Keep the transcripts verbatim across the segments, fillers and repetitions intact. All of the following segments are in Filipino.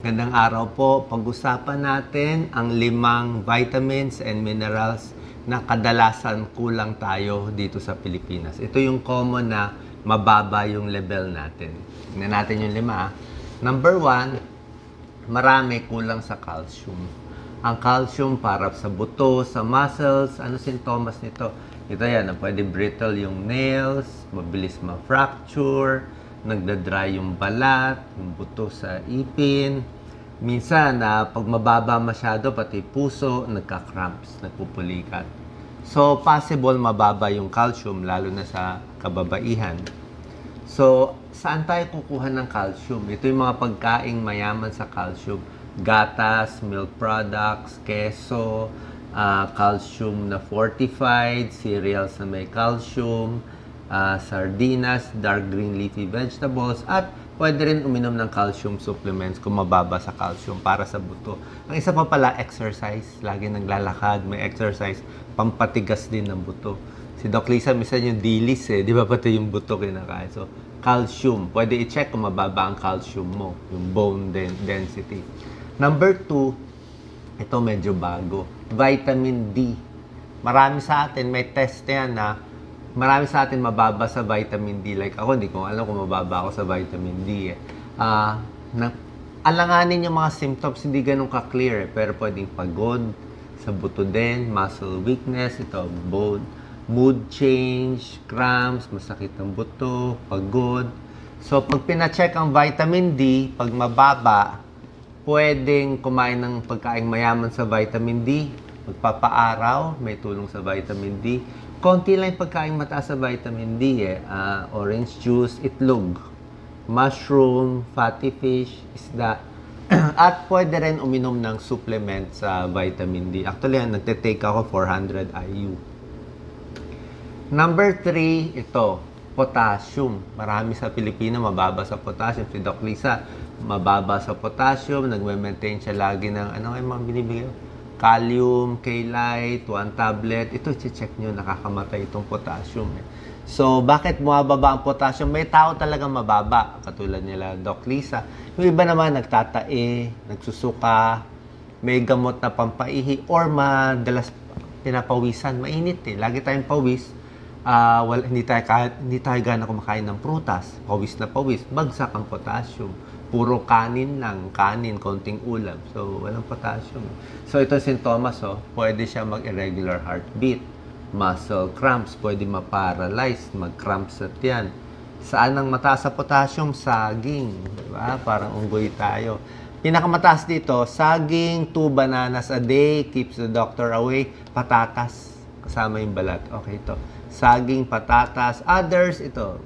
Gandang araw po. Pag-usapan natin ang limang vitamins and minerals na kadalasan kulang tayo dito sa Pilipinas. Ito yung common na mababa yung level natin. Tingnan natin yung lima. Number one, marami kulang sa calcium. Ang calcium para sa buto, sa muscles, ano sintomas nito? Ito yan, pwede brittle yung nails, mabilis ma-fracture, nagda-dry yung balat, yung buto sa ipin. Minsan, na uh, pag mababa masyado, pati puso, nagka-cramps, nagpupulikat. So, possible mababa yung calcium, lalo na sa kababaihan. So, saan tayo kukuha ng calcium? Ito yung mga pagkaing mayaman sa calcium. Gatas, milk products, keso, uh, calcium na fortified, cereals na may calcium, uh, sardinas, dark green leafy vegetables, at pwede rin uminom ng calcium supplements kung mababa sa calcium para sa buto. Ang isa pa pala, exercise. Lagi naglalakad, may exercise, pampatigas din ng buto. Si Doc Lisa, minsan yung dilis eh, di ba pati yung buto kinakain. So, calcium. Pwede i-check kung mababa ang calcium mo, yung bone density. Number two, ito medyo bago, vitamin D. Marami sa atin, may test yan na marami sa atin mababa sa vitamin D. Like ako, hindi ko alam kung mababa ako sa vitamin D. Eh. Uh, na, alanganin yung mga symptoms, hindi ganun ka-clear. Eh. Pero pwedeng pagod, sa buto din, muscle weakness, ito, bone, mood change, cramps, masakit ang buto, pagod. So, pag pina-check ang vitamin D, pag mababa, pwedeng kumain ng pagkain mayaman sa vitamin D, magpapaaraw, may tulong sa vitamin D. Konti lang yung pagkain mataas sa vitamin D eh. Uh, orange juice, itlog, mushroom, fatty fish, isda. At pwede rin uminom ng supplement sa vitamin D. Actually, nagte-take ako four hundred I U. Number three, ito, potassium. Marami sa Pilipino mababa sa potassium. Si Doc Lisa, mababa sa potassium. Nagme-maintain siya lagi ng, ano kayo mga binibigay? Kalium, K-Lite, one tablet. Ito, check nyo, nakakamatay itong potassium. Eh. So, bakit bumababa ang potassium? May tao talagang mababa, katulad nila Doc Lisa. Yung iba naman, nagtatae, nagsusuka, may gamot na pampaihi, or madalas pinapawisan. Mainit eh. Lagi tayong pawis. Uh, well, hindi tayo, kahit, hindi tayo gana kumakain ng prutas. Pawis na pawis. Bagsak ang potassium. Puro kanin lang, kanin, konting ulam. So, walang potassium. So, ito sintomas, oh. Pwede siya mag-irregular heartbeat, muscle cramps, pwede ma-paralyze, mag-cramps at yan. Saan ang mataas sa potassium? Saging. Diba? Parang unggoy tayo. Pinakamataas dito, saging, two bananas a day, keeps the doctor away. Patatas, kasama yung balat. Okay, ito. Saging, patatas. Others, ito.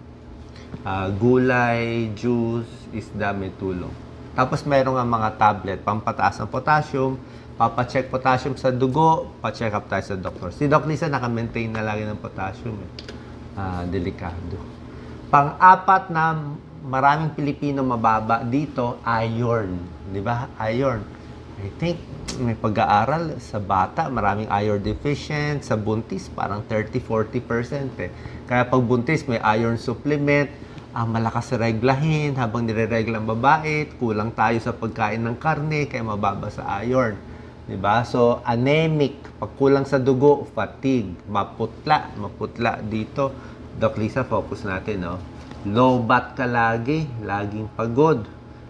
Uh, gulay, juice, isda, may tulong. Tapos mayroon nga mga tablet, pampataas ng potassium, papacheck potassium sa dugo, pa-check up tayo sa doktor. Si Doc Lisa naka-maintain na lagi ng potassium. Eh. Uh, delikado. Pang-apat na maraming Pilipino mababa dito, iron. Di ba? Iron. I think may pag-aaral sa bata, maraming iron deficient. Sa buntis, parang thirty to forty percent eh. Kaya pag buntis, may iron supplement. Uh, malakas reglahin habang nire-regla ang babae. Kulang tayo sa pagkain ng karne, kaya mababa sa iron. Diba? So, anemic. Pag kulang sa dugo, fatigue. Maputla. Maputla dito. Doc Lisa, focus natin. No? Low bat ka lagi. Laging pagod.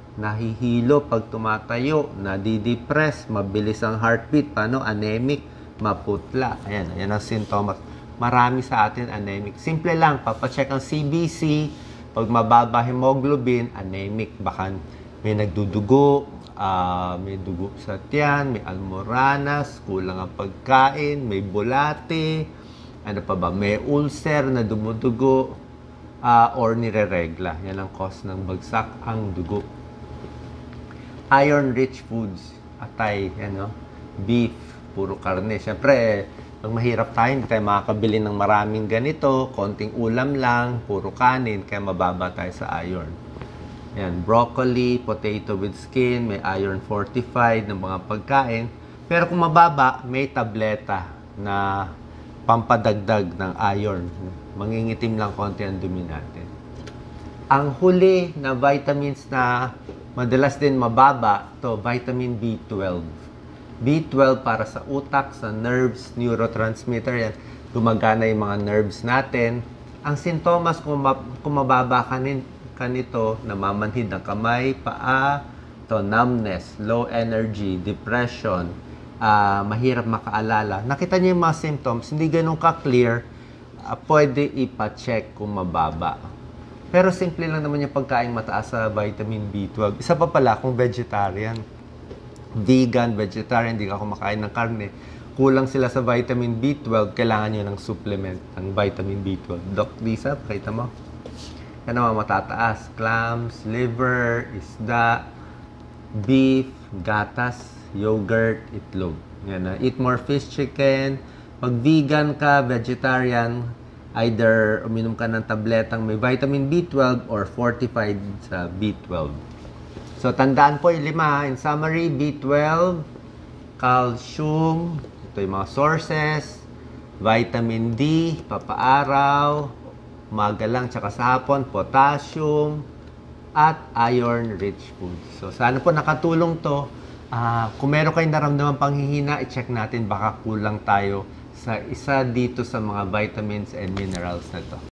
Nahihilo pag tumatayo. Nadidepress. Mabilis ang heartbeat. Paano? Anemic. Maputla. Ayan. Ayan ang sintomas. Marami sa atin anemic. Simple lang. Papacheck ang C B C. Pag mababa hemoglobin, anemic. Baka may nagdudugo, uh, may dugo sa tiyan, may almoranas, kulang ang pagkain, may bulate, ano pa ba, may ulcer na dumudugo, uh, or nire-regla. Yan ang cause ng bagsak ang dugo. Iron-rich foods, atay, ano, beef, puro karne. Siyempre, pag mahirap tayo, hindi tayo makakabili ng maraming ganito, konting ulam lang, puro kanin, kaya mababa tayo sa iron. Yan, broccoli, potato with skin, may iron fortified ng mga pagkain. Pero kung mababa, may tableta na pampadagdag ng iron. Mangingitim lang konti ang dumi natin. Ang huli na vitamins na Madalas din mababa to vitamin B twelve. B twelve para sa utak, sa nerves, neurotransmitter yan. Gumagana yung mga nerves natin. Ang sintomas kung, ma- kung mababa ka, nin- ka nito, namamanhid ng kamay, paa, to numbness, low energy, depression, uh, mahirap makaalala. Nakita niyo yung mga symptoms, hindi ganun ka-clear, uh, pwede ipa-check kung mababa. Pero simple lang naman yung pagkain mataas sa vitamin B twelve. Isa pa pala kung vegetarian, vegan, vegetarian, hindi ka kumakain ng karne, kulang sila sa vitamin B twelve, kailangan nyo ng supplement ng vitamin B twelve. Doc Lisa, pakita mo. Yan naman matataas. Clams, liver, isda, beef, gatas, yogurt, itlog. Yan na. Eat more fish, chicken. Pag vegan ka, vegetarian, either uminom ka ng tabletang may vitamin B twelve or fortified sa B twelve. So, tandaan po yung lima. In summary, B twelve, calcium, ito yung mga sources, vitamin D, papaaraw, umaga lang, tsaka sa hapon, potassium, at iron-rich foods. So, sana po nakatulong to. Uh, kung meron kayong naramdaman panghihina, i-check natin baka kulang tayo sa isa dito sa mga vitamins and minerals na to.